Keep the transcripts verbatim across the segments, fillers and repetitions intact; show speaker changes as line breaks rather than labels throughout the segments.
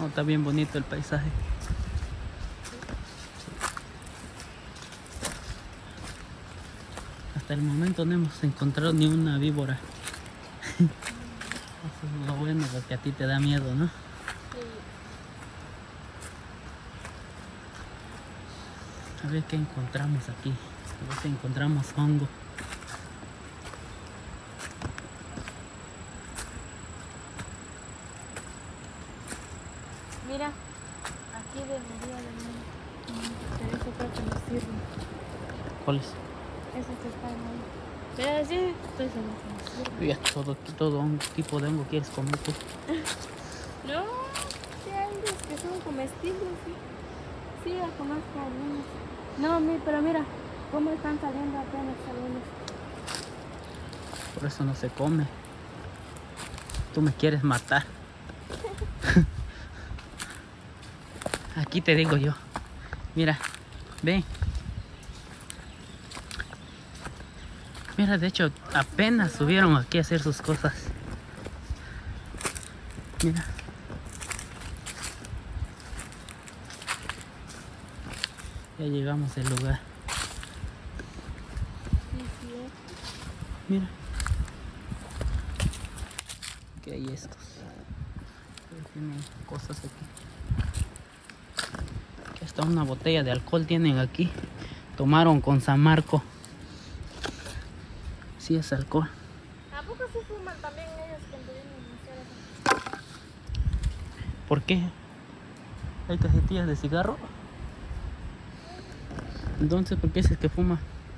Oh, está bien bonito el paisaje. Hasta el momento no hemos encontrado ni una víbora. Eso es lo bueno, porque a ti te da miedo, ¿no?
Sí.
A ver qué encontramos aquí. A ver si encontramos hongo.
Mira, aquí debería de venir. Pero eso creo que no sirve.
¿Cuáles?
Eso que está mal. Pero sí, estoy seguro que no sirve.
Ya todo, todo hongo, tipo de hongo quieres comer tú.
No, sí hay unos que son comestibles, sí. Sí, a comer algunos. No, mi, pero mira, cómo están saliendo apenas algunos.
Por eso no se come. Tú me quieres matar. Aquí te digo yo. Mira, ven. Mira, de hecho, apenas subieron aquí a hacer sus cosas. Mira. Ya llegamos al lugar.
Sí, sí, eh.
Mira. Que hay estos. Tienen cosas aquí. Que hasta una botella de alcohol tienen aquí. Tomaron con San Marco. Sí, es alcohol.
¿A poco se fuman también ellos cuando vienen a hacer eso?
¿Por qué? ¿Hay cajetillas de cigarro? Entonces, ¿por qué es que fuma?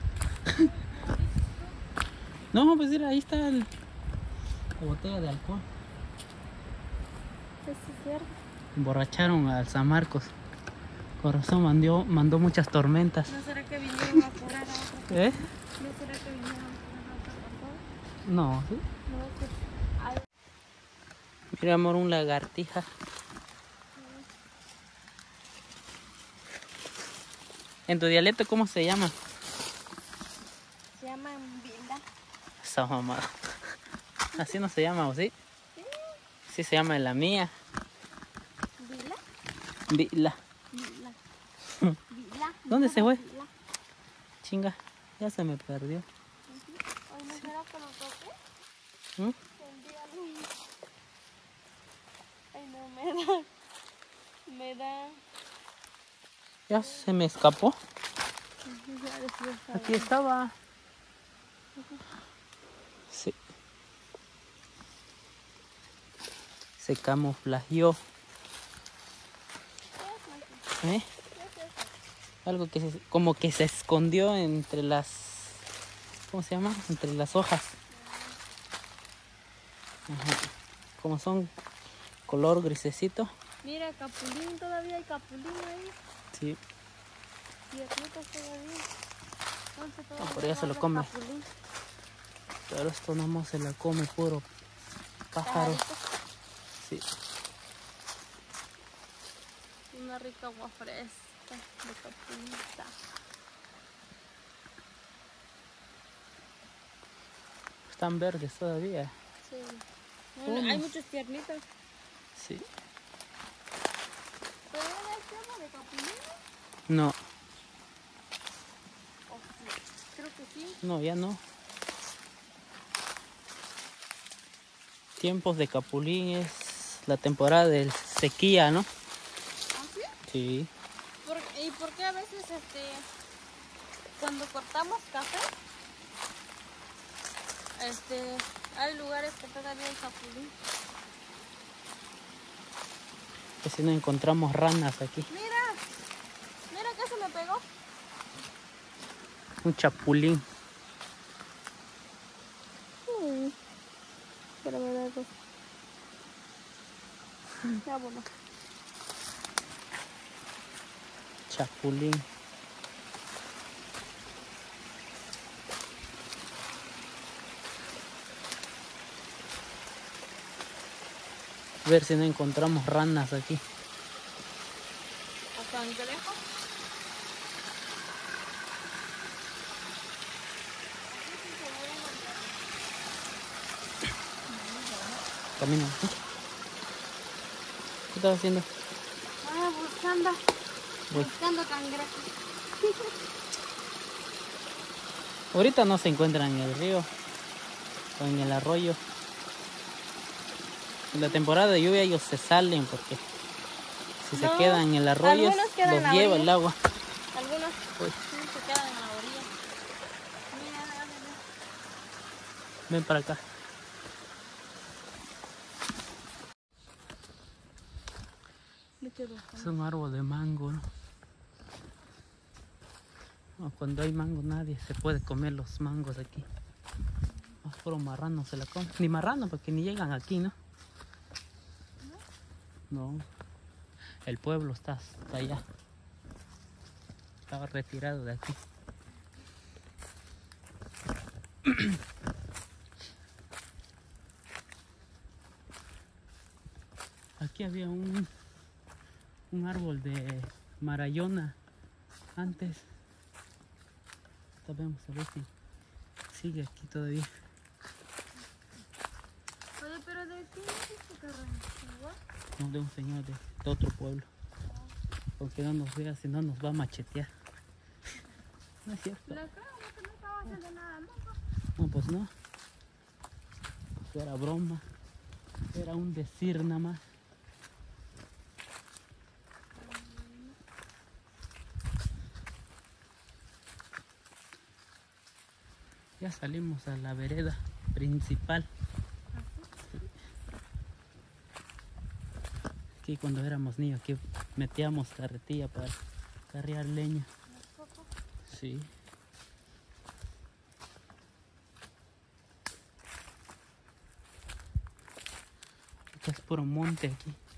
No, pues mira, ahí está el, la botella de alcohol.
Pues sí, es cierto.
Emborracharon al San Marcos. Corazón mandó, mandó muchas tormentas.
¿No será que vinieron a curar a otra persona?
¿Eh?
¿No será que vinieron a curar a otra persona?
No, ¿sí?
No, pues... Ay,
Mira, amor, un lagartija. En tu dialecto, ¿cómo se llama?
se llaman Vilda.
Esa mamá. Así no se llama, ¿o sí?
Sí.
Sí se llama en la mía.
¿Vila?
Vila.
Vila. Vila.
¿Dónde se fue?
Vila.
Chinga, ya se me perdió.
Hoy no será que lo toqué.
¿Mm?
El día lunes. Ay, no, me da. Me da.
Ya se me escapó.
Ya después está
Aquí
bien.
estaba. Sí. Se camuflajeó. ¿Eh? Algo que se, como que se escondió entre las, ¿cómo se llama? Entre las hojas. Ajá. Como son color grisecito.
Mira, capulín, todavía hay capulín ahí.
Sí.
Piernitas todavía. Entonces todavía
por eso
va a
lo
haber
come.
capulín.
Pero esto nomás se la come puro pájaro.
Pajarito.
Sí.
Una rica agua fresca de capulita.
Están verdes todavía.
Sí. Bueno,
¿Cómo?
hay muchos tiernitos.
Sí.
¿Pero no hay tiempo de capulín?
No,
¿O sí? Creo que sí.
no, ya no. Tiempos de capulín es la temporada de sequía, ¿no?
¿Ah, sí?
Sí.
¿Por, ¿Y por qué a veces este, cuando cortamos café, este, hay lugares que todavía hay capulín?
Que si no encontramos ranas aquí.
Mira, mira que se me pegó.
Un chapulín.
Mm. Pero me da dos. Ya bueno.
Chapulín. A ver si no encontramos ranas aquí.
¿O cangrejo?
Camina. ¿Qué estás haciendo?
Ah, buscando.
Voy.
Buscando cangrejos.
Ahorita no se encuentran en el río o en el arroyo. En la temporada de lluvia ellos se salen porque si
No,
se quedan en el arroyo
algunos quedan
los
en la
lleva
orilla.
el agua.
Algunos
Uy.
sí se quedan en la orilla. Mira, dale, dale.
Ven para acá.
Vete
Es
buscando.
un árbol de mango, ¿no? No, cuando hay mango nadie se puede comer los mangos aquí. Más puro marrano se la come. Ni marrano porque ni llegan aquí, ¿no? No. El pueblo está hasta allá. Estaba retirado de aquí. Aquí había un, un árbol de marayona antes. Vamos a ver si sigue aquí todavía.
Oye, pero ¿de quién es este terreno? ¿Igual?
No, de un señor de, de otro pueblo. Porque no nos vea, si no nos va a machetear. No es cierto.
La cara, que no estaba haciendo nada, ¿no?
No, pues no. Eso era broma. Era un decir nada más. Ya salimos a la vereda principal. Aquí cuando éramos niños, aquí metíamos carretilla para carrear leña. Sí. Aquí es puro monte aquí.